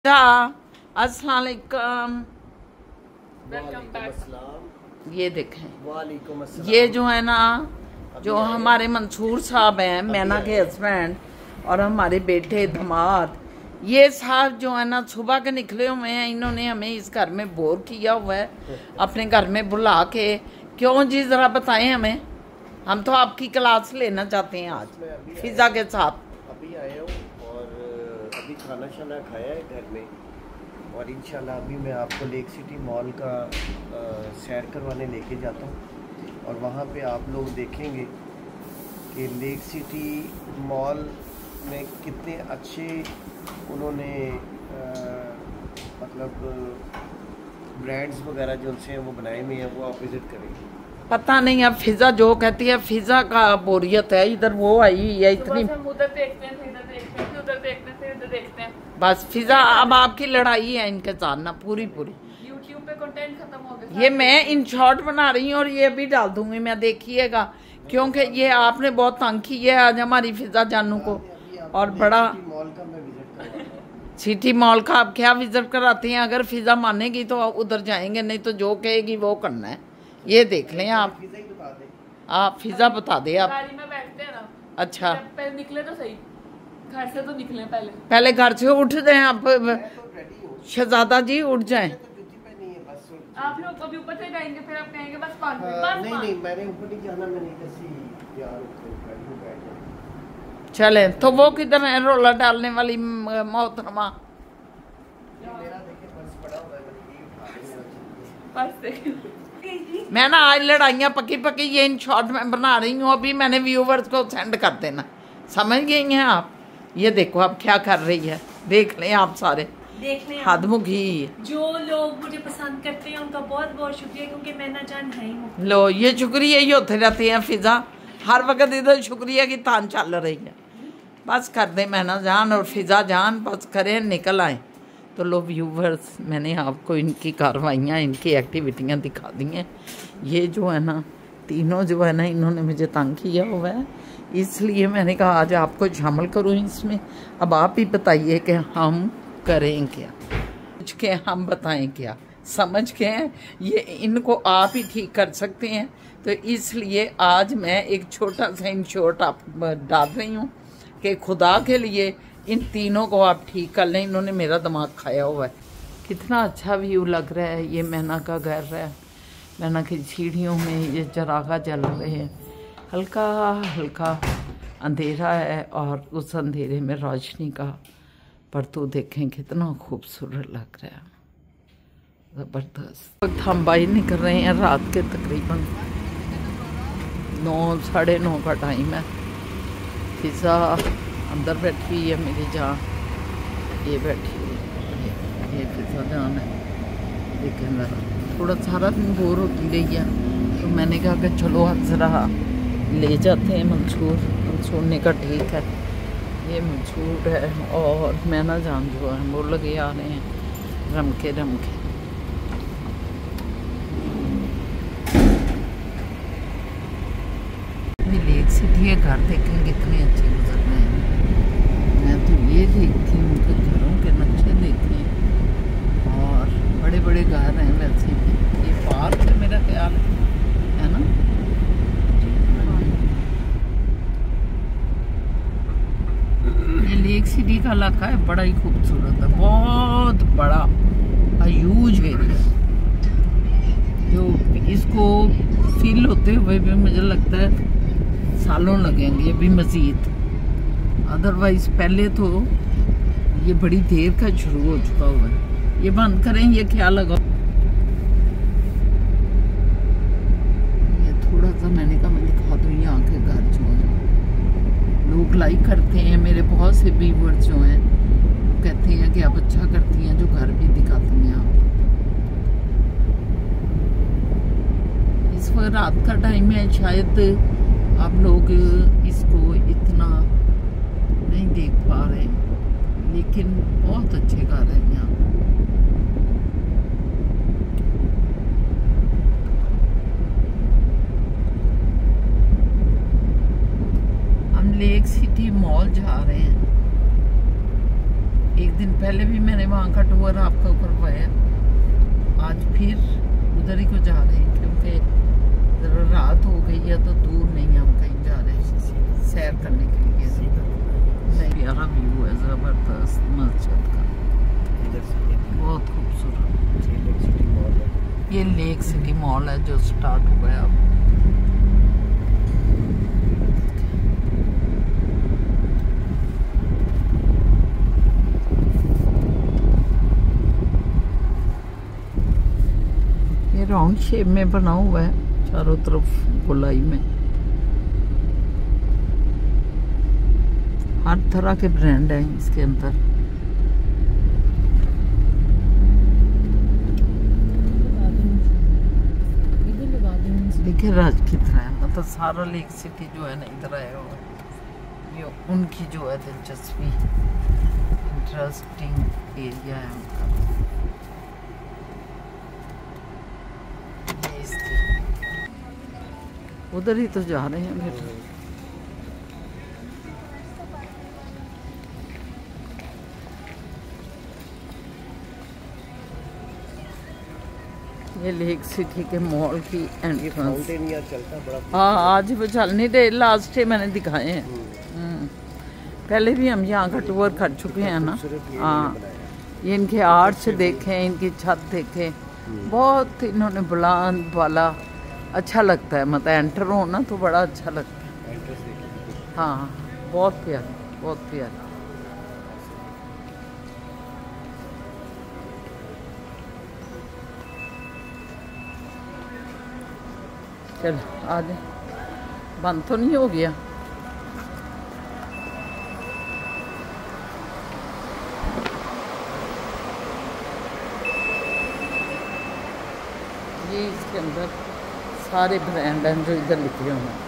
अस्सलाम वालेकुम, welcome back. ये देखें, वालेकुम अस्सलाम। ये जो है ना, जो हमारे मंसूर साहब हैं, मैना के हस्बैंड, और हमारे बेटे धमाद, ये साहब जो है ना सुबह के निकले हुए हैं। इन्होंने हमें इस घर में बोर किया हुआ है, अपने घर में बुला के। क्यों जी, ज़रा बताएं हमें, हम तो आपकी क्लास लेना चाहते हैं आज फिजा के साथ। अभी आया हूँ और अभी खाना शाना खाया है घर में, और इंशाल्लाह अभी मैं आपको लेक सिटी मॉल का सैर करवाने लेके जाता हूँ। और वहाँ पे आप लोग देखेंगे कि लेक सिटी मॉल में कितने अच्छे उन्होंने मतलब ब्रांड्स वगैरह जो उनसे वो बनाए हुए हैं, वो आप विज़िट करेंगे। पता नहीं अब फिजा जो कहती है, फिजा का बोरियत है। इधर वो आई है इतनी, हम उधर देखते हैं, इधर देखते हैं, उधर देखते हैं, इधर देखते हैं। बस फिजा अब आपकी लड़ाई है इनके साथ ना, पूरी YouTube पे कंटेंट खत्म हो गया। ये मैं इन शॉर्ट बना रही हूँ और ये भी डाल दूंगी मैं, देखिएगा, क्योंकि ये आपने बहुत तंग की है आज हमारी फिजा जानू को। और बड़ा मॉल का मैं विज़िट करवाऊंगा। सिटी मॉल का आप क्या विजिट कराते हैं? अगर फिजा मानेगी तो उधर जाएंगे, नहीं तो जो कहेगी वो करना है। ये देख लें आप फिजा बता दे आप। गाड़ी में बैठते हैं ना। अच्छा, पहले निकले तो सही, घर से तो निकले पहले घर से उठ जाए आप, शहजादा जी उठ जाएं। आप लोग अभी ऊपर से जाएंगे, फिर आप कहेंगे बस 5 नहीं नहीं, मैंने ऊपर नहीं जाना, मैंने कैसी यार चले तो वो किधर है रोला डालने वाली मोहतरमा? मैं ना आज लड़ाइयाँ पक्की पक्की ये इन शॉर्ट में बना रही हूँ, अभी मैंने व्यूवर्स को सेंड कर देना। समझ गई हैं आप? ये देखो अब क्या कर रही है, देख लें आप सारे, देख लें। हदमुखी जो लोग मुझे पसंद करते हैं उनका बहुत बहुत शुक्रिया, क्योंकि मैं ना जान है ही हूँ। लो, ये शुक्रिया ही होते रहते हैं फिजा, हर वक्त इधर शुक्रिया की तान चल रही है। बस कर दे मैना जान और फिजा जान, बस करें निकल आए। तो लो व्यूवर्स, मैंने आपको इनकी कार्रवाइयाँ, इनकी एक्टिविटियाँ दिखा दी हैं। ये जो है ना, तीनों जो है ना, इन्होंने मुझे तंग किया हुआ है, इसलिए मैंने कहा आज आपको शामिल करूँ इसमें। अब आप ही बताइए कि हम करें क्या, कुछ के हम बताएं क्या, समझ के ये इनको आप ही ठीक कर सकते हैं। तो इसलिए आज मैं एक छोटा सा इन शॉर्ट आप डाल रही हूँ कि खुदा के लिए इन तीनों को आप ठीक कर लें। इन्होंने मेरा दिमाग खाया हुआ है। कितना अच्छा व्यू लग रहा है। ये मैना का घर है, मैना की सीढ़ियों में ये चरागा जल रहे हैं, हल्का हल्का अंधेरा है और उस अंधेरे में रोशनी का परतू देखें, कितना खूबसूरत लग रहा है, ज़बरदस्त। वक्त हम बाई निकल रहे हैं, रात के तकरीबन 9 साढ़े 9 का टाइम है। फिजा अंदर बैठी हुई है मेरी जान, ये बैठी हुई है, ये फिजा जान है। लेकिन थोड़ा सारा दिन बोर होती रही है, तो मैंने कहा कि चलो आज ज़रा ले जाते हैं मंसूर ने कहा ठीक है। ये मंसूर है और मैना जान जो है वो लगे आ रहे हैं रमके। लेक सिटी है, घर देखें कितने अच्छे गुजर रहे हैं। मैं तो ये देखती हूँ उनके घरों के नक्शे देखे, और बड़े बड़े घर हैं वैसे भी। ये पार्क है मेरा ख्याल है ना। ये लेक सिटी का इलाका है, बड़ा ही खूबसूरत है, बहुत बड़ा ह्यूज एरिया, जो इसको फील होते हुए भी मुझे लगता है सालों लगेंगे अभी मज़ीद। अदरवाइज पहले तो ये बड़ी देर का शुरू हो चुका हुआ है। ये बंद करें, ये क्या लगा, ये थोड़ा सा मैंने कहा मैं दिखा दूँ यहाँ के घर जो है। लोग लाइक करते हैं, मेरे बहुत से व्यूअर्स जो हैं वो कहते हैं कि आप अच्छा करती हैं जो घर भी दिखाती हैं आप। इस वक्त रात का टाइम है, शायद आप लोग इसको इतना नहीं देख पा रहे, लेकिन बहुत अच्छे घर हैं यहाँ। हम लेक सिटी मॉल जा रहे हैं। एक दिन पहले पहले भी मैंने वहाँ का टूर आपको करवाया, आज फिर उधर ही को जा रहे हैं क्योंकि ज़रा रात हो गई है तो दूर नहीं हम कहीं जा रहे हैं सैर करने के लिए। प्यारा व्यू है ज़बरदस्त मस्जिद का, बहुत खूबसूरत। ये लेक सिटी मॉल है जो स्टार्ट हुआ है अब। ये राउंड शेप में बना हुआ है चारों तरफ गोलाई में। हर तरह के ब्रांड हैं इसके अंदर। देखिए राज की तरह है, मतलब सारा लेक सिटी जो है ना इधर आया हुआ है। ये उनकी जो है दिलचस्पी, इंटरेस्टिंग एरिया है उनका। ये इसकी उधर ही तो जा रहे हैं फिर। ये लेक सिटी के मॉल की एंट्रेंस। हाँ आज वो चल नहीं रहे, लास्ट डे मैंने दिखाए हैं। पहले भी हम यहाँ का टूर कर चुके हैं ना। हाँ ये इनके आर्ट्स देखें, इनकी छत देखें, बहुत इन्होंने बुलंद वाला अच्छा लगता है, मतलब एंटर हो ना तो बड़ा अच्छा लगता है। हाँ बहुत प्यारा, बहुत प्यारा। चल आ जाए, बंद तो नहीं हो गया। ये इसके अंदर सारे ब्रांड हैं जो इधर लिखे हुए हैं।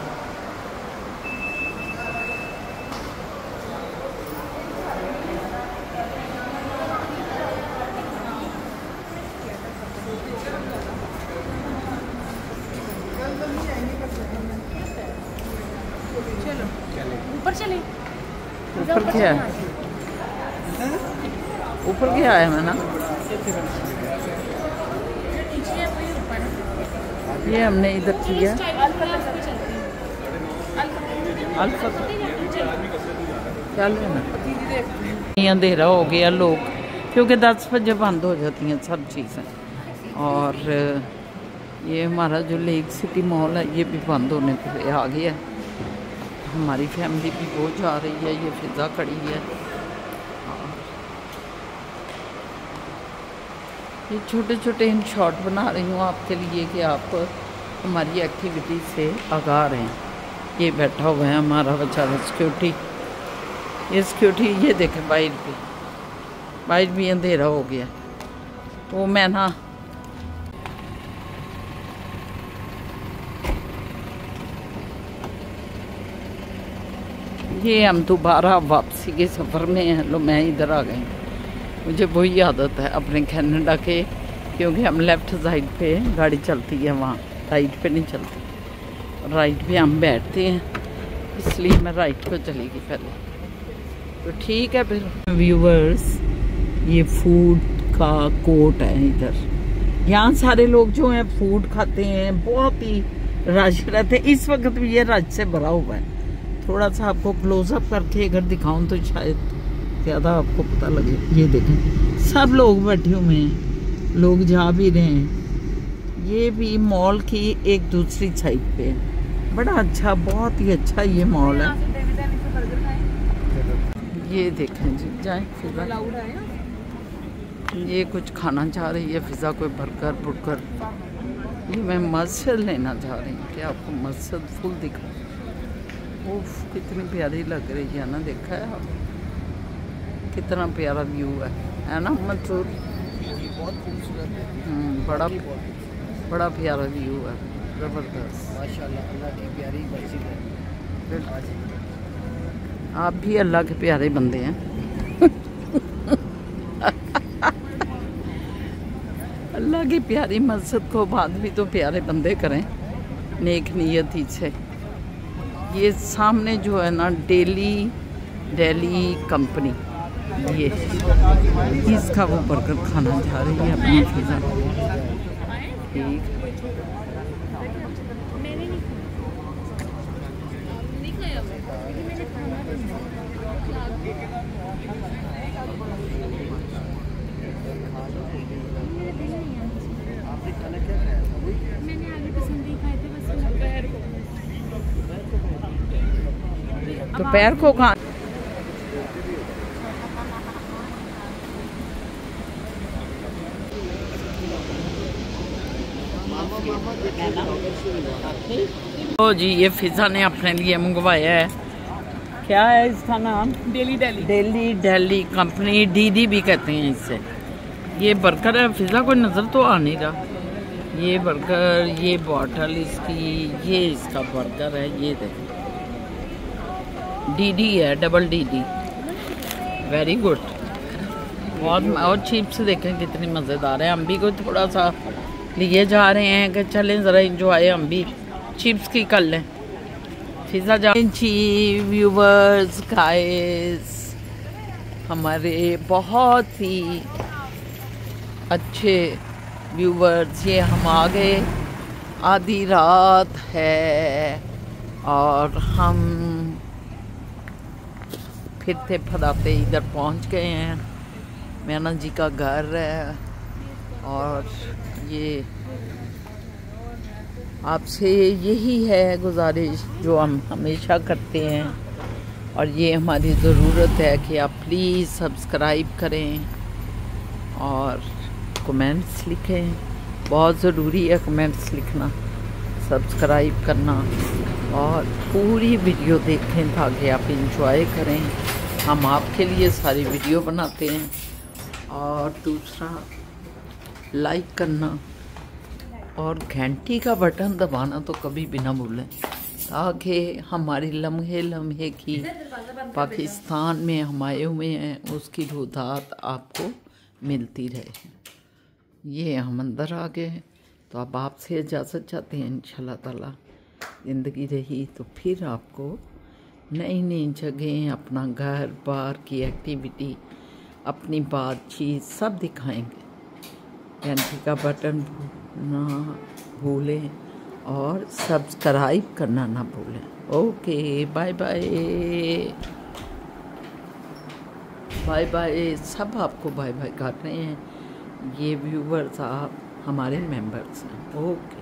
ऊपर चले, ऊपर क्या है? ऊपर क्या है मैं ना, ये हमने इधर किया अल्फा चल ना। अंधेरा हो गया, लोग क्योंकि 10 बजे बंद हो जाती हैं सब चीज़ें। और ये हमारा जो लेक सिटी मॉल है ये भी बंद होने पे आ गया। हमारी फैमिली भी वो जा रही है, ये फिजा खड़ी है। ये छोटे छोटे इन शॉट बना रही हूँ आपके लिए कि आप हमारी एक्टिविटी से आगाह रहें। ये बैठा हुआ है हमारा बेचारा सिक्योरिटी। ये सिक्योरिटी ये देखें बाहर भी अंधेरा हो गया। तो मैं ना ये हम दोबारा वापसी के सफ़र में हैं। लो मैं इधर आ गई। मुझे वही आदत है अपने कनाडा के, क्योंकि हम लेफ़्ट साइड पे गाड़ी चलती है, वहाँ राइट पे नहीं चलती। राइट पे हम बैठते हैं, इसलिए मैं राइट पे चली गई पहले। तो ठीक है फिर व्यूवर्स, ये फूड का कोर्ट है इधर। यहाँ सारे लोग जो हैं फूड खाते हैं, बहुत ही रश रहते हैं। इस वक्त भी ये रश से भरा हुआ है। थोड़ा सा आपको क्लोजअप करके अगर दिखाऊं तो शायद ज़्यादा आपको पता लगे। ये देखें सब लोग बैठे हुए हैं, लोग जा भी रहे हैं। ये भी मॉल की एक दूसरी साइड पे है। बड़ा अच्छा, बहुत ही अच्छा ये मॉल है। ये देखें जी, जाएँ फिजा। ये कुछ खाना चाह रही है फिजा, कोई बर्गर बुर्गर। ये मैं मस्जिद लेना चाह रही हूँ कि आपको मस्जिद फुल दिखा। उफ कितनी प्यारी लग रही है ना, देखा है आप कितना प्यारा व्यू है ना मंसूर? बहुत खूबसूरत है। बड़ा प्यारा व्यू है, ज़बरदस्त माशाल्लाह। अल्लाह की प्यारी मस्जिद है। आप भी अल्लाह के प्यारे बंदे हैं। अल्लाह की प्यारी मस्जिद को बाद भी तो प्यारे बंदे करें नेक नियती से। ये सामने जो है ना दिल्ली कंपनी, ये इसका वो बर्गर खाना जा रही है अपना पिज़्ज़ा। ठीक दोपहर को खा तो जी ये फिजा ने अपने लिए मंगवाया है। क्या है इसका नाम? डेली कंपनी डीडी भी कहते हैं इससे। ये बर्गर है, फिजा कोई नज़र तो आ नहीं रहा। ये बर्गर, ये बॉटल इसकी, ये इसका बर्गर है। ये देखो डीडी है, डबल डीडी, वेरी गुड। बहुत और चिप्स देखें कितनी मज़ेदार है। हम भी कोई थोड़ा सा लिए जा रहे हैं कि चलें ज़रा इंजॉय हम भी चिप्स की कर लें। फिजा जी व्यूवर्स गाइस, हमारे बहुत ही अच्छे व्यूवर्स, ये हम आ गए, आधी रात है और हम फिरते फराते इधर पहुंच गए हैं। मैना जी का घर है और ये आपसे यही है गुजारिश जो हम हमेशा करते हैं, और ये हमारी ज़रूरत है कि आप प्लीज़ सब्सक्राइब करें और कमेंट्स लिखें। बहुत ज़रूरी है कमेंट्स लिखना, सब्सक्राइब करना और पूरी वीडियो देखें ताकि आप इंजॉय करें। हम आपके लिए सारी वीडियो बनाते हैं। और दूसरा लाइक करना और घंटी का बटन दबाना तो कभी भी ना भूलें, ताकि हमारी लम्हे की पाकिस्तान में हम आए हुए हैं उसकी रुदात आपको मिलती रहे। ये हम अंदर आ गए तो अब आपसे इजाज़त चाहते हैं। इंशाल्लाह ताला ज़िंदगी रही तो फिर आपको नई नई जगह, अपना घर बार की एक्टिविटी, अपनी बातचीत सब दिखाएंगे। घंटी का बटन ना भूलें और सब्सक्राइब करना ना भूलें। Okay bye bye bye bye. सब आपको बाय बाय कर रहे हैं। ये व्यूवर्स आप हमारे मेंबर्स हैं। ओके।